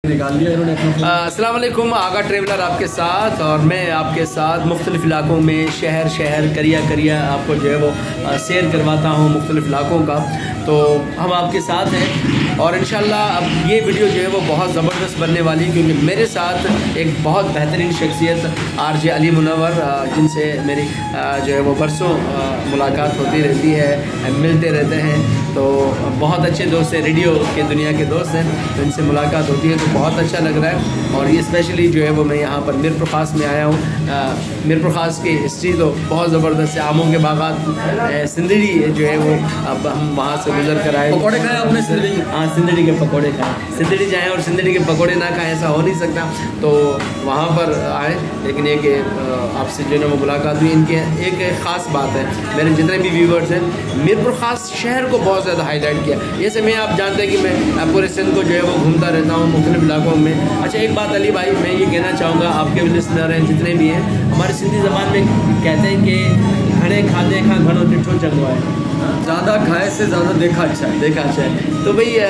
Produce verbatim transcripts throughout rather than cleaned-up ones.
निकाल लिया इन्होंने अपना। अस्सलाम वालेकुम, आगा ट्रेवलर आपके साथ और मैं आपके साथ मुख्तलिफ़ इलाकों में शहर शहर करिया करिया आपको जो है वो सैर करवाता हूँ मुख्तलिफ़ इलाकों का। तो हम आपके साथ हैं और इंशाल्लाह अब ये वीडियो जो है वो बहुत ज़बरदस्त बनने वाली है, क्योंकि मेरे साथ एक बहुत बेहतरीन शख्सियत आर जे अली मुनव्वर, जिनसे मेरी जो है वो बरसों मुलाकात होती रहती है, मिलते रहते हैं। तो बहुत अच्छे दोस्त हैं, रेडियो के दुनिया के दोस्त हैं, तो इनसे मुलाकात होती है तो बहुत अच्छा लग रहा है। और ये स्पेशली जो है वो मैं यहाँ पर मीरपुर ख़ास में आया हूँ। मीरपुर ख़ास की हिस्ट्री तो बहुत ज़बरदस्त है, आमों के बागात सिंदड़ी जो है वो अब हम वहाँ से गुजर कर आए। पकौड़े खाए आपने सिंदड़ी? हाँ, सिंदड़ी के पकौड़े खाए। सिंदड़ी जाएँ और सिंदड़ी के पकौड़े ना खाएँ ऐसा हो नहीं सकता, तो वहाँ पर आए। लेकिन एक आपसे जो है वो मुलाकात हुई। इनके एक ख़ास बात है, मेरे जितने भी व्यूवर्स हैं मीरपुर ख़ास शहर को बहुत ज़्यादा हाईलाइट किया। जैसे मैं आप जानते हैं कि मैं पूरे सिंध को जो है वो घूमता रहता हूँ मुख्तलिफ़ इलाकों में। अच्छा, एक बात अली भाई मैं ये कहना चाहूँगा, आपके भी लिसनर हैं जितने भी हैं, हमारी सिंधी ज़बान में कहते हैं कि घड़े खाते खा घड़ों डिठो चंगो है, ज़्यादा खाए से ज़्यादा देखा अच्छा है। देखा अच्छा है। तो भाई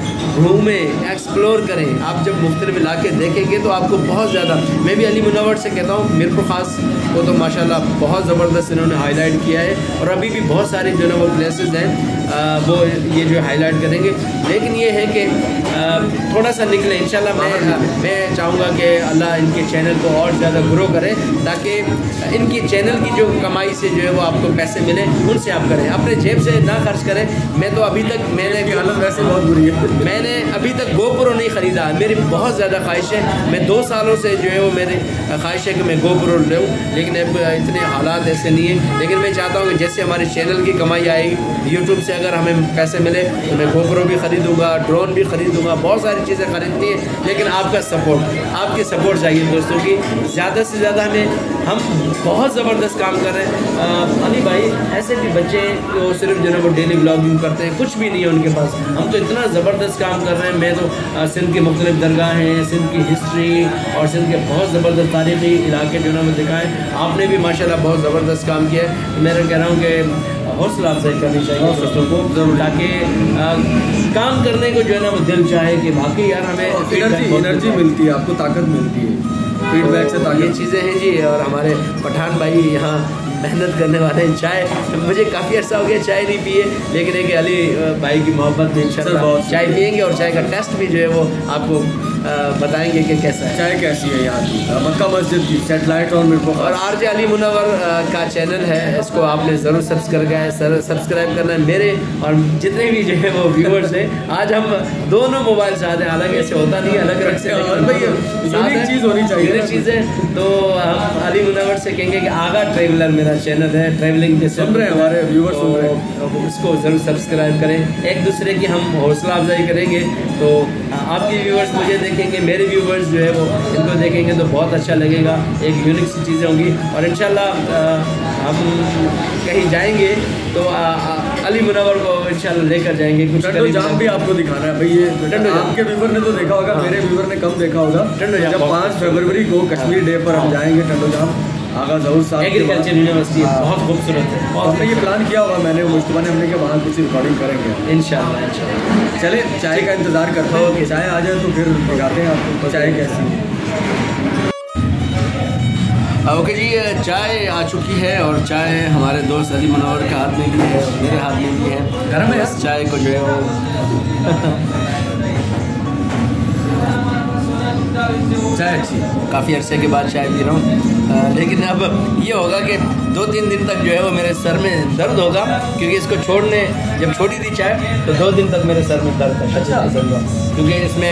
घूमें, एक्सप्लोर करें। आप जब मुख्तलिफ़ इलाके देखेंगे तो आपको बहुत ज़्यादा, मैं भी अली मुनव्वर से कहता हूँ मीरपुर ख़ास को तो माशाल्लाह बहुत ज़बरदस्त इन्होंने हाईलाइट किया है, और अभी भी बहुत सारे जो है वो प्लेसेस हैं वो ये जो हाईलाइट करेंगे। लेकिन ये है कि थोड़ा सा निकले इंशाल्लाह। मैं मैं चाहूँगा कि अल्लाह इनके चैनल को और ज़्यादा ग्रो करे, ताकि इनकी चैनल की जो कमाई से जो है वो आपको पैसे मिले, उनसे आप करें, अपने जेब से ना खर्च करें। मैं तो अभी तक मैंने हालत वैसे बहुत बुरी है, मैंने अभी तक गोप्रो नहीं ख़रीदा। मेरी बहुत ज़्यादा ख्वाहिश है, मैं दो सालों से जो है वो मेरी ख्वाहिश है कि मैं गोप्रो लूँ, लेकिन अब इतने हालात ऐसे नहीं हैं। लेकिन मैं चाहता हूँ कि जैसे हमारे चैनल की कमाई आएगी, यूट्यूब से अगर हमें पैसे मिले तो मैं गोप्रो भी ख़रीदूँगा, ड्रोन भी ख़रीदूँगा, बहुत सारी चीज़ें ख़रीदनी है। लेकिन आपका सपोर्ट, आपकी सपोर्ट चाहिए दोस्तों की, ज़्यादा से ज़्यादा हमें। हम बहुत ज़बरदस्त काम कर रहे हैं अली भाई। ऐसे भी बच्चे जो सिर्फ जो है वो डेली ब्लॉगिंग करते हैं, कुछ भी नहीं है उनके पास, हम तो इतना ज़बरदस्त काम कर रहे हैं। मैं तो सिंध के मुख्तलिफ़ दरगाह हैं, सिंध की हिस्ट्री और सिंध के बहुत ज़बरदस्त तारीख़ी इलाके जो है वो दिखाएँ। आपने भी माशाल्लाह बहुत ज़बरदस्त काम किया है। तो मैं कह रहा हूँ कि हौसला अफजाई करनी चाहिए दोस्तों को, ताकि काम करने को जो है ना वो दिल चाहे कि बाकी यार हमें एनर्जी एनर्जी मिलती है, आपको ताकत मिलती है, फीडबैक से ताकत। ये चीज़ें हैं जी। और हमारे पठान भाई यहाँ मेहनत करने वाले हैं। चाय मुझे काफ़ी अर्सा हो गया चाय नहीं पिए, लेकिन एक अली भाई की मोहब्बत में इंशाल्लाह चाय पियेंगे और चाय का टेस्ट भी जो है वो आपको बताएंगे कि कैसा है, चाय कैसी है यहाँ की, मक्का मस्जिद की सेटेलाइट और मीरपुर। और आर जे अली मुनव्वर का चैनल है, इसको आपने ज़रूर सब्सक्राइब सर सब्सक्राइब करना है। मेरे और जितने भी जो है वो व्यूवर्स हैं, आज हम दोनों मोबाइल साथ हैं, हालांकि ऐसे होता नहीं है, अलग अलग से यूनिक चीज़ होनी चाहिए, यूनिक चीज़ें। तो हम अली मुनव्वर से कहेंगे कि आगा ट्रेवलर मेरा चैनल है, ट्रैवलिंग के सुन रहे हैं हमारे व्यूवर्स, सुन रहे हैं, उसको ज़रूर सब्सक्राइब करें। एक दूसरे की हम हौसला अफजाई करेंगे तो आपके व्यूवर्स मुझे देखेंगे, मेरे व्यूवर्स जो है वो इनको देखेंगे तो बहुत अच्छा लगेगा। एक यूनिक सी चीज़ें होंगी और इंशाल्लाह हम कहीं जाएंगे तो आ, आ, अली मुनव्वर को इंशाल्लाह लेकर जाएंगे। कुछ टंडो जाम भी आपको दिखाना है भाई। ये टंडो आपके व्यूवर ने तो देखा होगा, मेरे व्यूवर ने कम देखा होगा। टंडो जाम जब पाँच फरवरी को कश्मीर डे पर हम जाएंगे टंडो जाम, आगा जरूर साहब एग्रीकल्चर यूनिवर्सिटी है, बहुत खूबसूरत है। और हमने ये प्लान किया हुआ, मैंने मुश्तबा ने हमने कि वहाँ कुछ रिकॉर्डिंग करेंगे इंशाल्लाह इंशाल्लाह। चले चाय का इंतज़ार करते हैं, कि चाय आ जाए तो फिर दिखाते हैं आपको चाय कैसी है। ओके जी, चाय आ चुकी है और चाय हमारे दोस्त अली मुनव्वर के हाथ में भी है, मेरे हाथ में भी है। गर्म है इस चाय को जो है वो चाय अच्छी, काफ़ी अरसे के बाद चाय पी रहा हूँ। लेकिन अब ये होगा कि दो तीन दिन तक जो है वो मेरे सर में दर्द होगा, क्योंकि इसको छोड़ने जब छोड़ी थी चाय तो दो दिन तक मेरे सर में दर्द था, अच्छा क्योंकि इसमें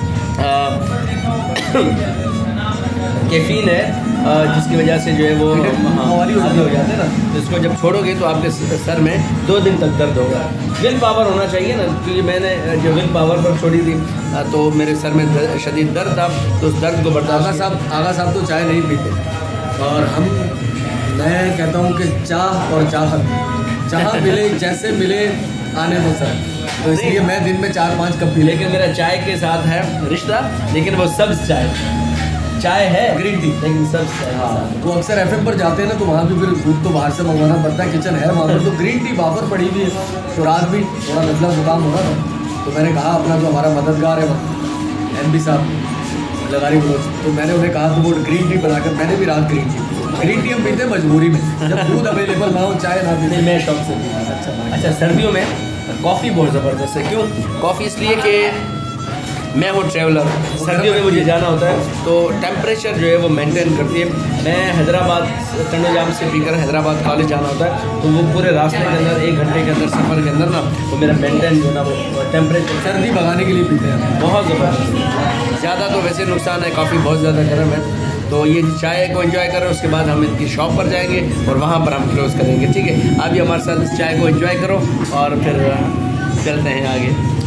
कैफीन है, जिसकी वजह से जो है वो आदी हो जाते हैं ना, तो इसको जब छोड़ोगे तो आपके सर में दो दिन तक दर्द होगा। विल पावर होना चाहिए ना, क्योंकि मैंने जो विल पावर पर छोड़ी थी तो मेरे सर में शदीद दर्द था, तो उस दर्द को बर्दाश्त। आगा साहब आगा साहब तो चाय नहीं पीते, और हम मैं कहता हूँ कि चाह और चाहत, चाह मिले जैसे मिले आने दो सर, तो इसलिए मैं दिन में चार पाँच कप पी। लेकिन मेरा चाय के साथ है रिश्ता, लेकिन वो सब्ज़ चाय चाय है, ग्रीन टी, लेकिन सब हाँ। वो अक्सर एफएम पर जाते हैं ना, तो वहाँ भी फिर दूध तो बाहर से मंगवाना पड़ता है, किचन है वहाँ पर, तो ग्रीन टी बाफर पड़ी हुई है। तो रात भी थोड़ा नजला जुकाम हो रहा था, तो मैंने कहा अपना जो हमारा मददगार है एम बी साहब लगारी बलोच, तो मैंने उन्हें कहा तो वो ग्रीन टी बनाकर, मैंने भी रात ग्रीन टी ग्रीन टी हम पीते हैं मजबूरी में, जब दूध अवेलेबल ना हो चाय ना पीते। मैं शौक से पीता हूँ। अच्छा अच्छा, सर्दियों में कॉफ़ी बहुत ज़बरदस्त है। क्यों कॉफ़ी? इसलिए कि मैं हूँ ट्रैवलर, सर्दियों में मुझे जाना होता है तो टेम्परेचर जो है वो मेंटेन करती है। मैं हैदराबाद टंडोजाम से पीकर हैदराबाद कॉलेज जाना होता है, तो वो पूरे रास्ते के अंदर एक घंटे के अंदर सफ़र के अंदर ना वो मेरा मेंटेन जो ना वो टेम्परेचर सर्दी भगाने के लिए पीते हैं बहुत ज़बरदस्त। ज़्यादा तो वैसे नुकसान है, काफ़ी बहुत ज़्यादा गर्म है, तो ये चाय को एंजॉय करें, उसके बाद हम इनकी शॉप पर जाएंगे और वहाँ पर हम क्लोज़ करेंगे। ठीक है, आप भी हमारे साथ इस चाय को एंजॉय करो और फिर चलते हैं आगे।